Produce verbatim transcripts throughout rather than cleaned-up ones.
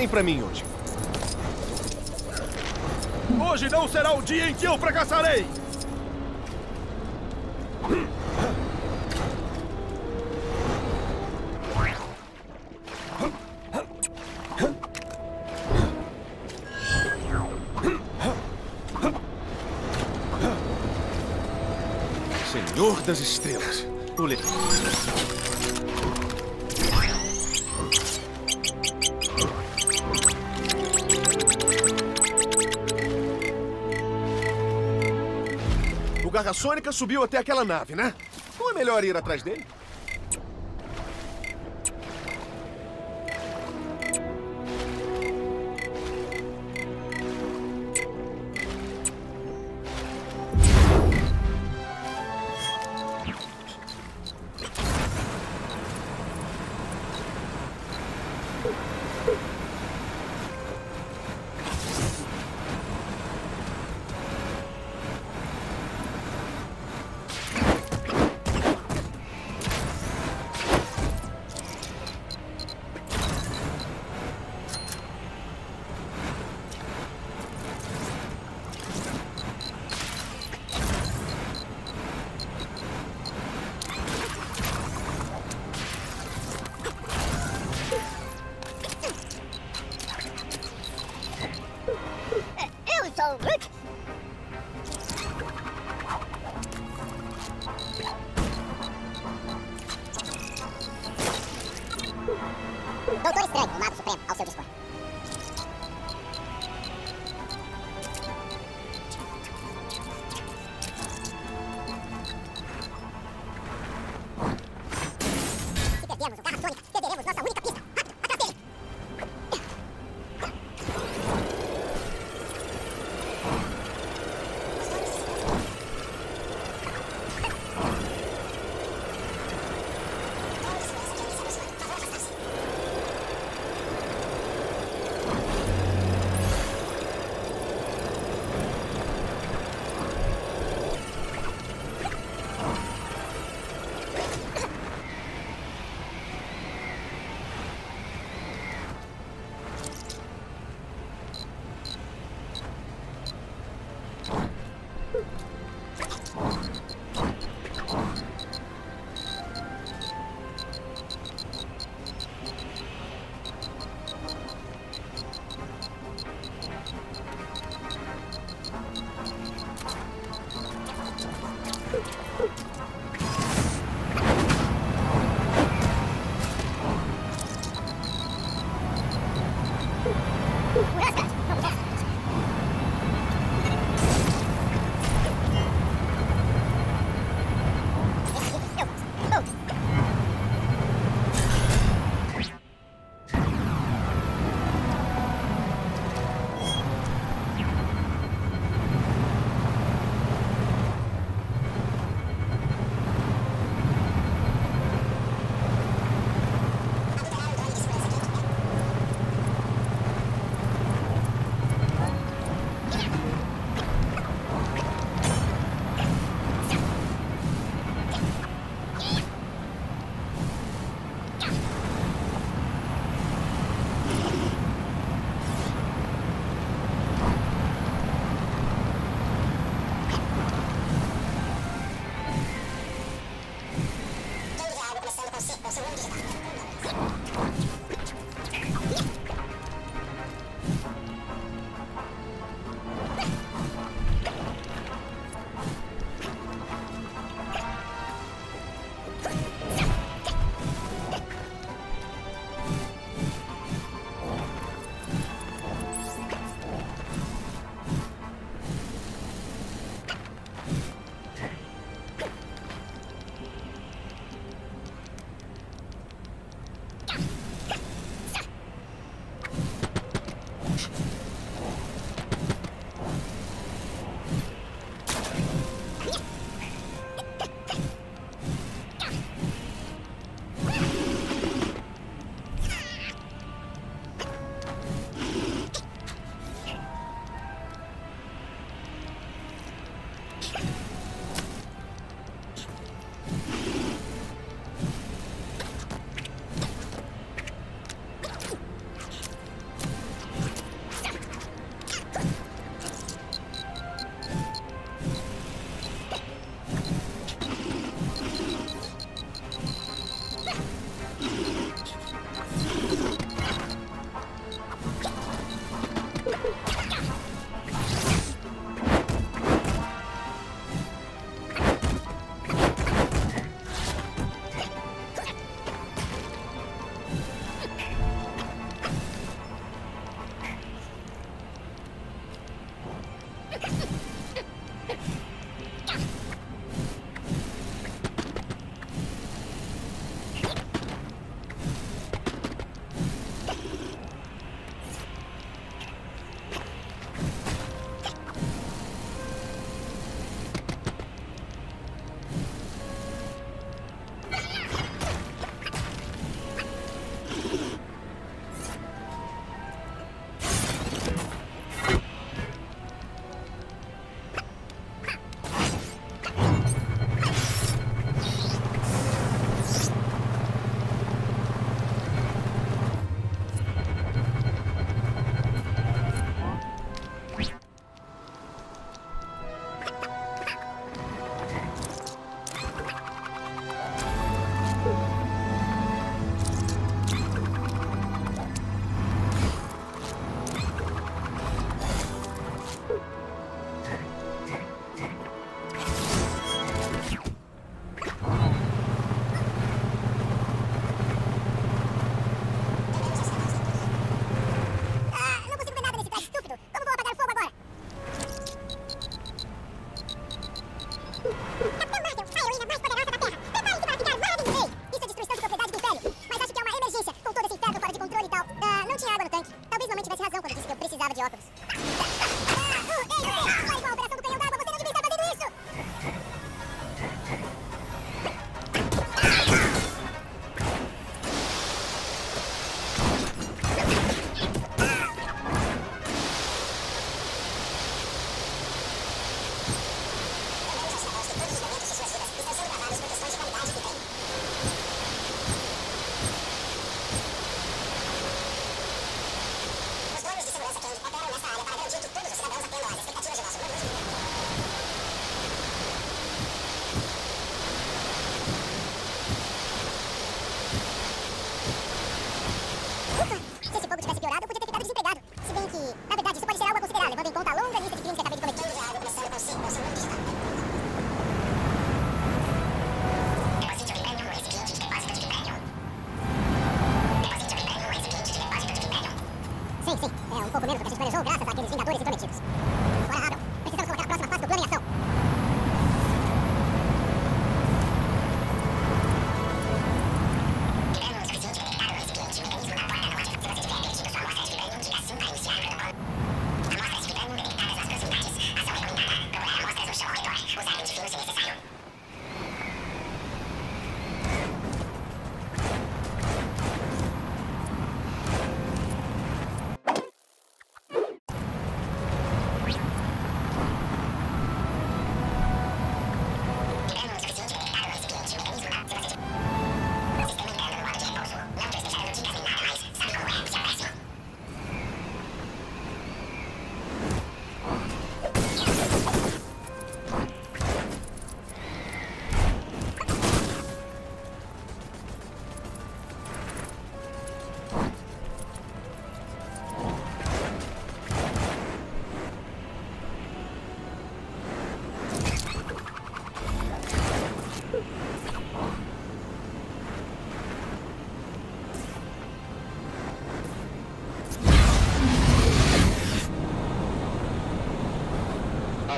tem pra mim hoje? Hoje não será o dia em que eu fracassarei! Senhor das Estrelas. O le... O Garra Sônica subiu até aquela nave, né? Não é melhor ir atrás dele? Doutor Estranho, o Mago Supremo, ao seu dispor. Se perdermos o Garra Sônica, perderemos nossa única pista. Rápido, atrás dele!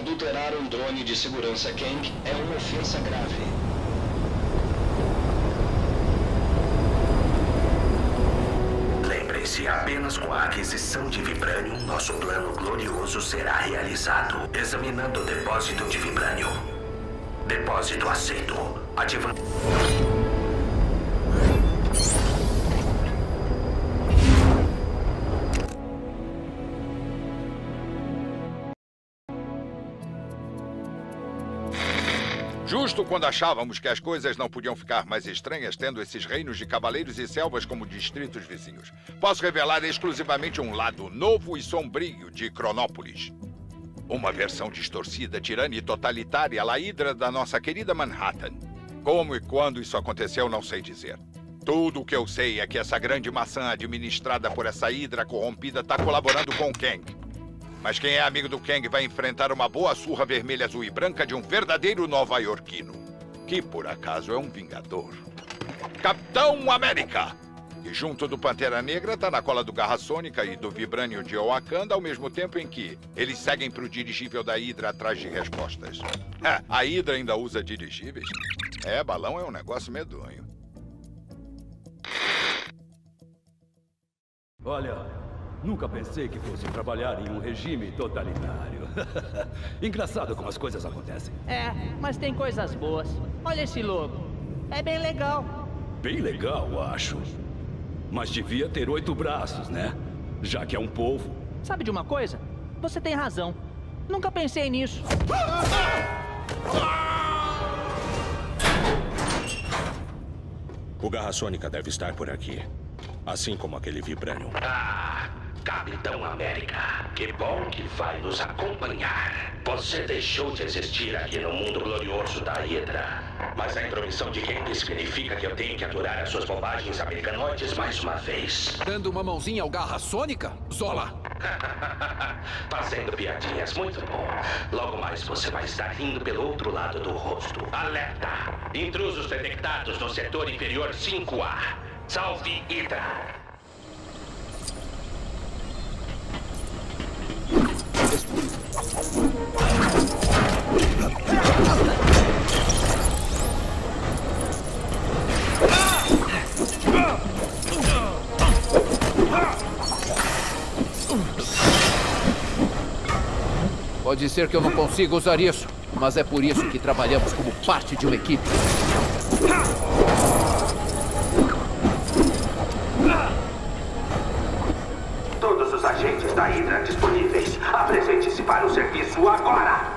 Adulterar um drone de segurança Kang é uma ofensa grave. Lembre-se, apenas com a aquisição de Vibranium, nosso plano glorioso será realizado. Examinando o depósito de Vibranium. Depósito aceito. Ativando. Justo quando achávamos que as coisas não podiam ficar mais estranhas tendo esses reinos de cavaleiros e selvas como distritos vizinhos, posso revelar exclusivamente um lado novo e sombrio de Cronópolis. Uma versão distorcida, tirana e totalitária, a Hydra da nossa querida Manhattan. Como e quando isso aconteceu, não sei dizer. Tudo o que eu sei é que essa grande maçã administrada por essa Hydra corrompida está colaborando com o Kang. Mas quem é amigo do Kang vai enfrentar uma boa surra vermelha, azul e branca de um verdadeiro nova-iorquino. Que, por acaso, é um vingador. Capitão América! Que junto do Pantera Negra tá na cola do Garra Sônica e do Vibranium de Wakanda, ao mesmo tempo em que eles seguem pro dirigível da Hydra atrás de respostas. É, a Hydra ainda usa dirigíveis? É, balão é um negócio medonho. Olha, nunca pensei que fosse trabalhar em um regime totalitário. Engraçado como as coisas acontecem. É, mas tem coisas boas. Olha esse logo. É bem legal. Bem legal, acho. Mas devia ter oito braços, né? Já que é um povo. Sabe de uma coisa? Você tem razão. Nunca pensei nisso. O Garra Sônica deve estar por aqui. Assim como aquele Vibranium. Ah, Capitão América, que bom que vai nos acompanhar. Você deixou de existir aqui no mundo glorioso da Hydra. Mas a intromissão de Kang significa que eu tenho que aturar as suas bobagens americanoides mais uma vez. Dando uma mãozinha ao Garra Sônica? Zola! Fazendo piadinhas, muito bom. Logo mais você vai estar rindo pelo outro lado do rosto. Alerta! Intrusos detectados no setor inferior cinco A. Salve Hydra! Pode ser que eu não consiga usar isso, mas é por isso que trabalhamos como parte de uma equipe. Todos os agentes da Hydra disponíveis. Apresente-se para o serviço agora!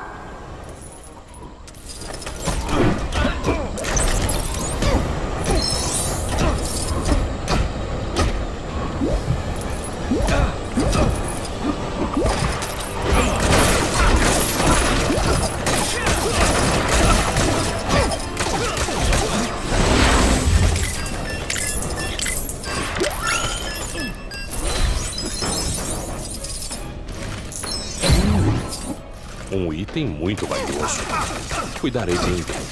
Um item muito valioso. Cuidarei bem dele.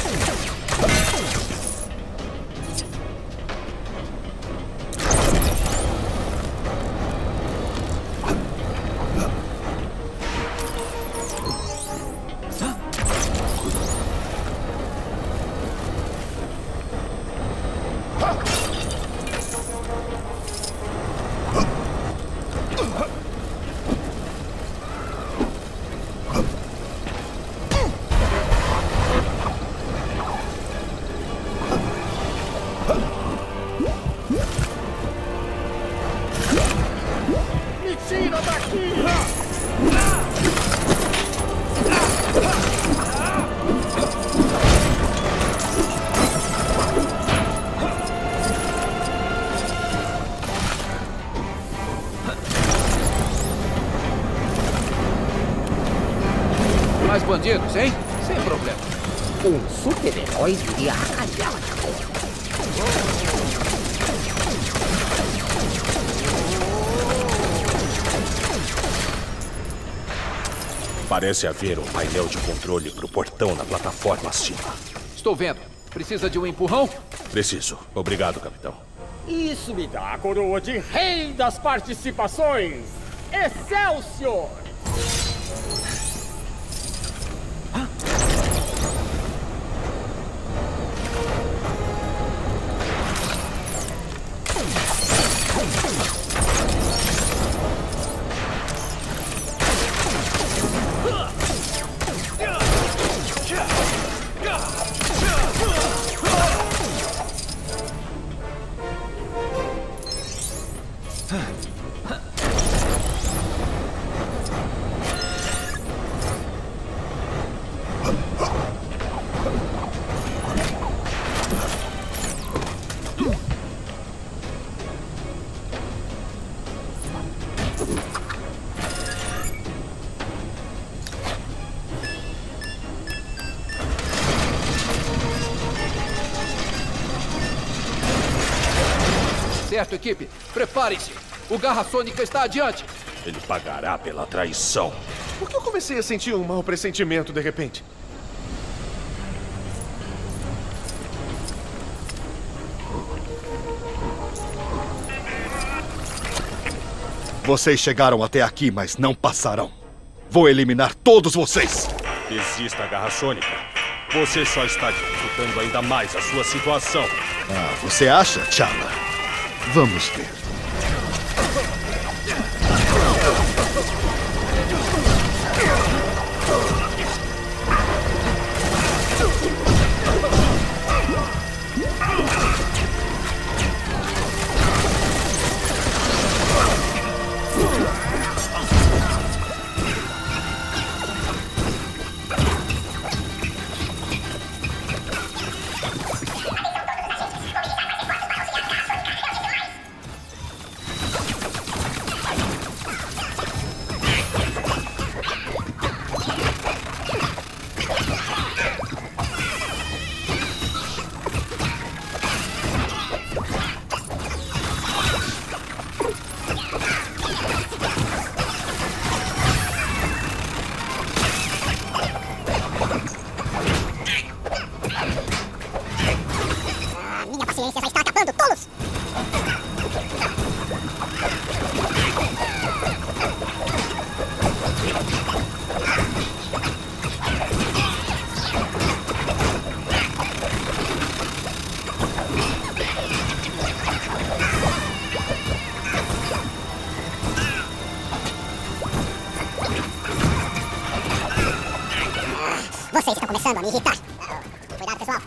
Mais bandidos, hein? Sem problema. Um super-herói de arralhar. Parece haver um painel de controle para o portão na plataforma acima. Estou vendo. Precisa de um empurrão? Preciso. Obrigado, capitão. Isso me dá a coroa de rei das participações. Excelsior! Certo, equipe. Preparem-se. O Garra Sônica está adiante. Ele pagará pela traição. Por que eu comecei a sentir um mau pressentimento de repente? Vocês chegaram até aqui, mas não passarão. Vou eliminar todos vocês. Desista, Garra Sônica. Você só está dificultando ainda mais a sua situação. Ah, você acha, T'Challa? Vamos ver. Vocês estão começando a me irritar. Cuidado, pessoal.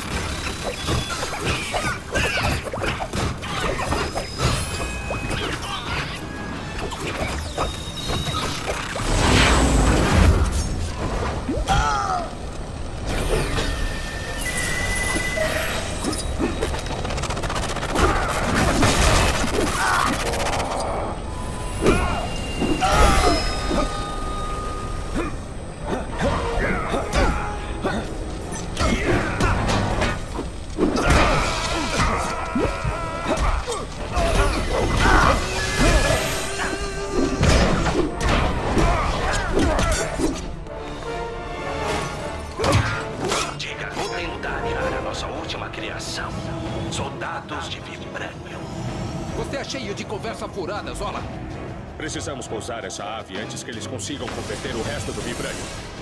Soldados de Vibranium. Você é cheio de conversa furada, Zola. Precisamos pousar essa ave antes que eles consigam converter o resto do Vibranium.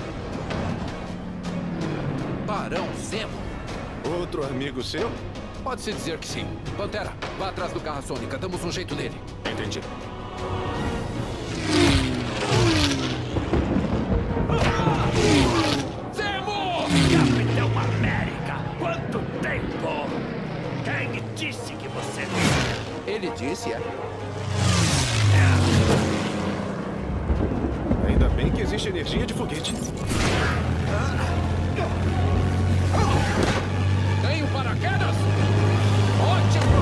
Barão Zemo? Outro amigo seu? Pode-se dizer que sim. Pantera, vá atrás do Garra Sônica. Damos um jeito nele. Entendi. Zemo! Capitão América! Quanto tempo! Quem disse que você não... Ele disse, é? Ainda bem que existe energia de foguete. Tem um paraquedas? Ótimo!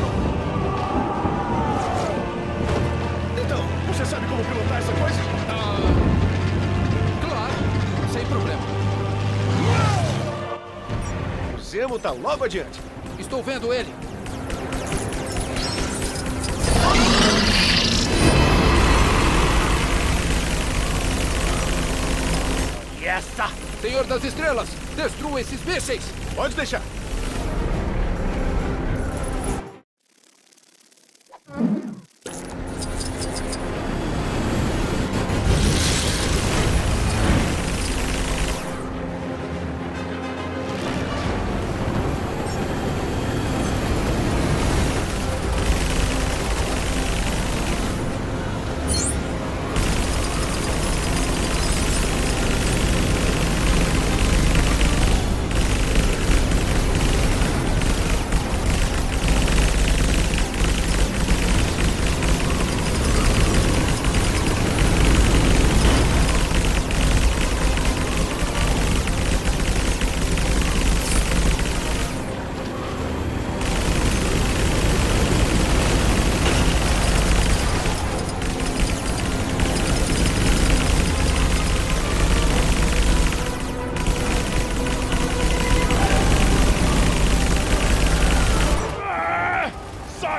Então, você sabe como pilotar essa coisa? Ah, claro, sem problema. O Zemo tá logo adiante. Estou vendo ele. E essa? Senhor das Estrelas, destrua esses mísseis. Pode deixar.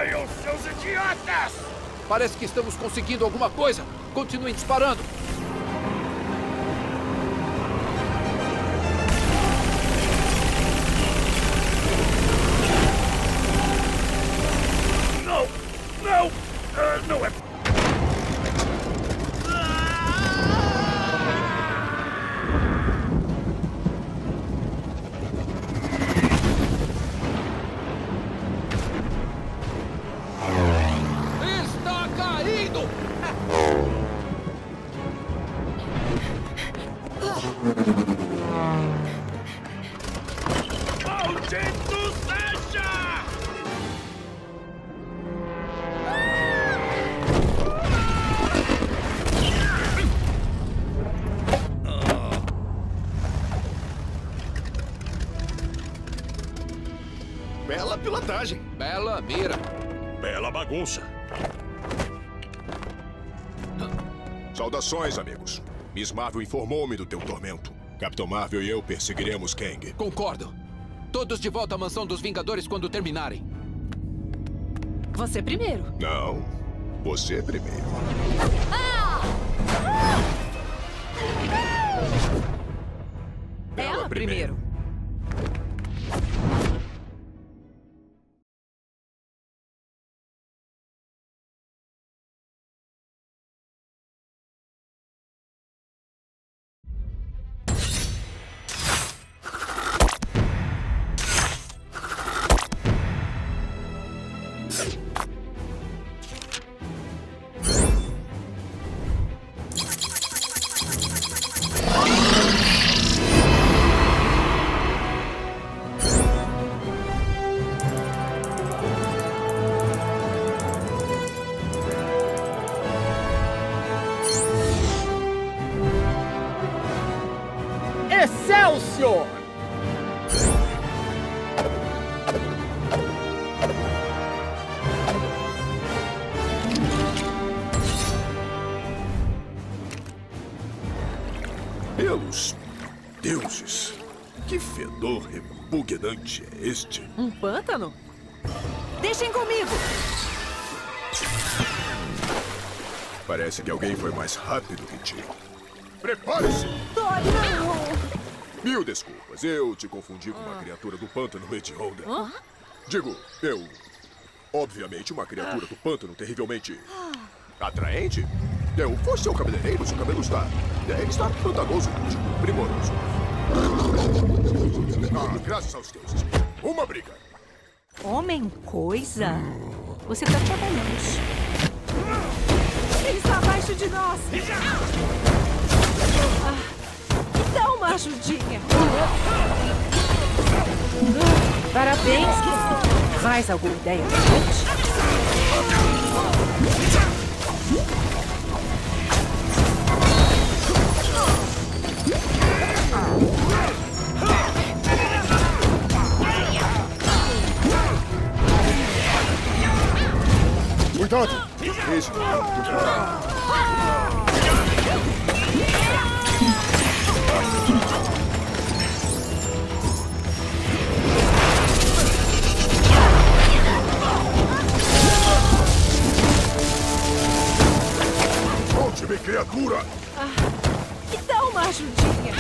Saiam, seus idiotas! Parece que estamos conseguindo alguma coisa. Continuem disparando. Não! Não! Uh, não é... Está caindo! Maldito seja! Bela pilotagem. Bela mira. Bela bagunça. Saudações, amigos. Miss Marvel informou-me do teu tormento. Capitão Marvel e eu perseguiremos Kang. Concordo. Todos de volta à mansão dos Vingadores quando terminarem. Você primeiro. Não, você primeiro. Ela primeiro. Excelsior! Pelos deuses, que fedor repugnante é este? Um pântano? Deixem comigo! Parece que alguém foi mais rápido que ti. Prepare-se! Mil desculpas, eu te confundi com uma criatura do pântano hedionda. Hã? Digo, eu... Obviamente, uma criatura do pântano terrivelmente... atraente? Eu fosse seu cabeleireiro, seu cabelo está... Ele está fantagoso, primoroso. Ah, graças aos deuses. Uma briga. Homem coisa? Você tá trabalhando. Ele está abaixo de nós. Ah, me dá uma ajudinha. Parabéns, querido. Mais alguma ideia pra gente? Cuidado! Isso. Volte-me, criatura! Ah, me dá uma ajudinha.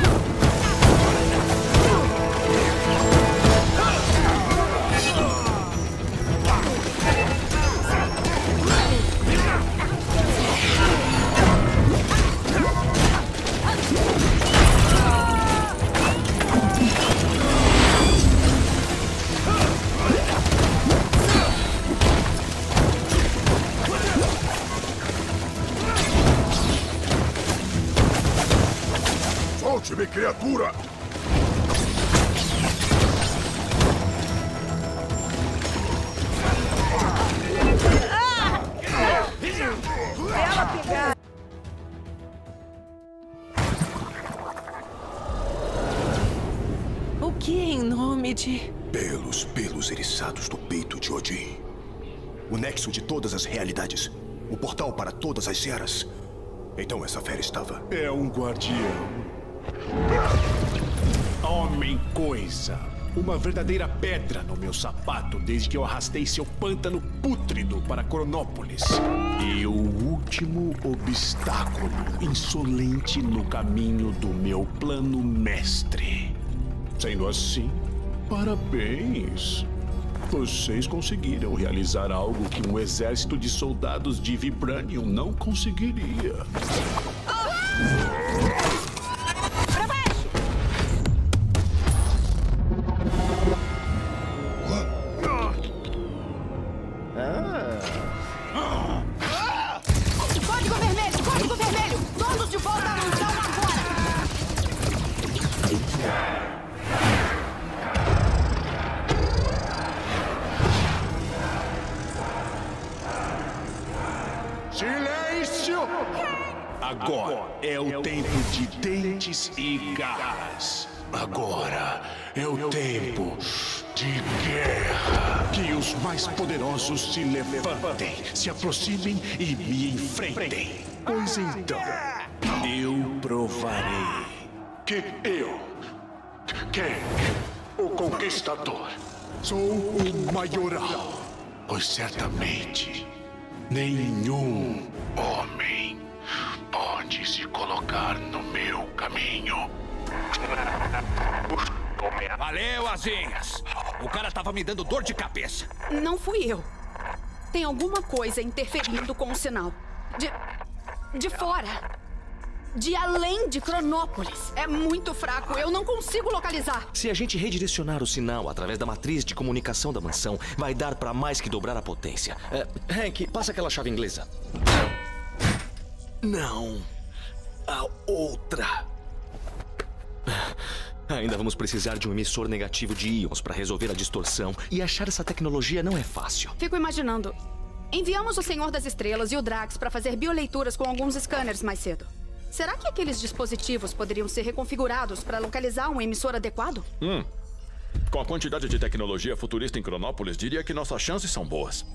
Solte-me, criatura! Ela pegar. O que em nome de... Pelos pelos eriçados do peito de Odin. O nexo de todas as realidades. O portal para todas as eras. Então essa fera estava... É um guardião. Homem coisa. uma verdadeira pedra no meu sapato desde que eu arrastei seu pântano pútrido para Cronópolis. E o último obstáculo insolente no caminho do meu plano mestre. Sendo assim, parabéns. Vocês conseguiram realizar algo que um exército de soldados de Vibranium não conseguiria. Pra baixo! Código vermelho! Código vermelho! Todos de volta à mansão agora! Silêncio! Agora é o tempo de dentes e garras. Agora é o tempo de guerra. Que os mais poderosos se levantem, se aproximem e me enfrentem. Pois então, eu provarei que eu, quem, o conquistador, sou o maioral. Pois certamente nenhum homem pode se colocar no meu caminho. Valeu, asinhas! O cara tava me dando dor de cabeça. Não fui eu. Tem alguma coisa interferindo com o sinal. De... de fora. De além de Cronópolis. É muito fraco, eu não consigo localizar. Se a gente redirecionar o sinal através da matriz de comunicação da mansão, vai dar pra mais que dobrar a potência. É, Hank, passa aquela chave inglesa. Não. A outra. Ainda vamos precisar de um emissor negativo de íons para resolver a distorção. E achar essa tecnologia não é fácil. Fico imaginando. Enviamos o Senhor das Estrelas e o Drax para fazer bioleituras com alguns scanners mais cedo. Será que aqueles dispositivos poderiam ser reconfigurados para localizar um emissor adequado? Hum. Com a quantidade de tecnologia futurista em Cronópolis, diria que nossas chances são boas.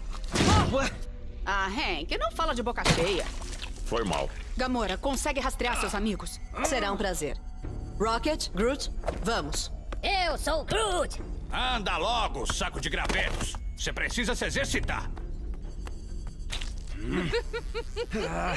Ah, Hank, não fala de boca cheia. Foi mal. Gamora, consegue rastrear seus amigos? Será um prazer. Rocket, Groot, vamos. Eu sou o Groot. Anda logo, saco de gravetos. Você precisa se exercitar. hum. ah.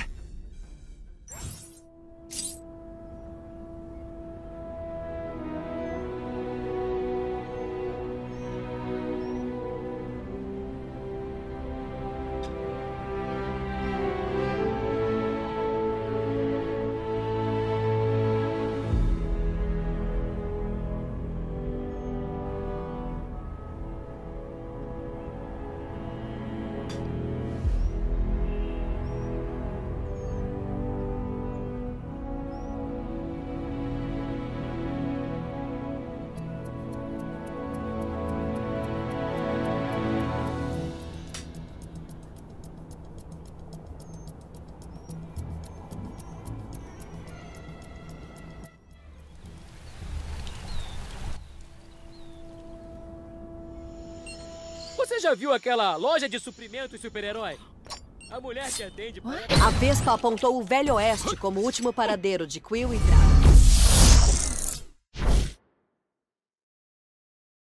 Você já viu aquela loja de suprimentos super-herói? A mulher que atende... A Vespa apontou o Velho Oeste como último paradeiro de Quill e Drax.